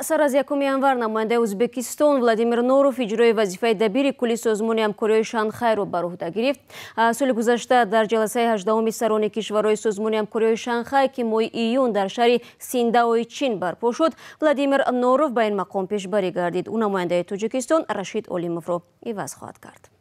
сар аз 1 январ намояндаи Узбекистон Владимир Норов иҷрои вазифаи дабири кулли созмони ҳамкориҳои Шанхайро бар уҳда гирифт. Соли гузашта дар ҷаласаи 18-уми сарони кишварҳои созмони ҳамкориҳои Шанхай ки моҳи июн дар шаҳри Синдаои Чин барпо шуд, Владимир Норов ба ин мақом пешбарӣ гардид. Ӯ намояндаи Тоҷикистон Рашид Олимовро иваз хоҳад кард.